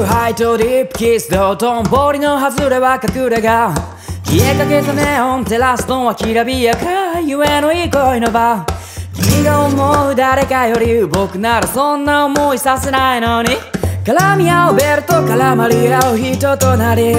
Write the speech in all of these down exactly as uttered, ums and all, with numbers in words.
ハイとディープキスとトンボリの外れは隠れ家消えかけたネオン照らすのはきらびやかゆえの憩いの場君が思う誰かより僕ならそんな思いさせないのに絡み合うベルと絡まり合う人となり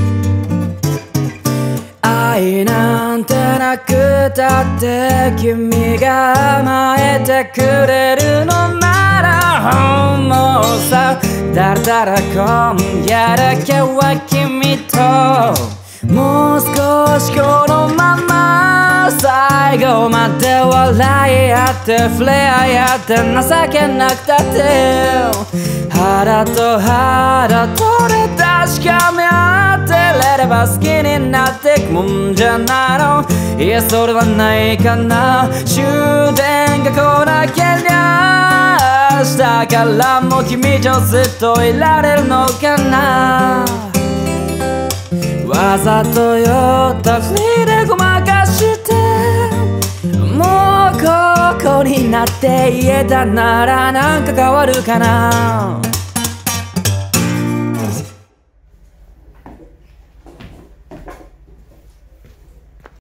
愛なんてなくたって君が甘えてくれるのなら本望さだらだら今夜だけは君ともう少しこのまま最後まで笑い合って触れ合い合って情けなくたって腹と腹とで確かめ合ってれれば好きになってくもんじゃないのいやそれはないかな終電が来なけりゃ明日からも君とずっといられるのかなわざと酔ったふりでごまかしてもうここになって言えたならなんか変わるかな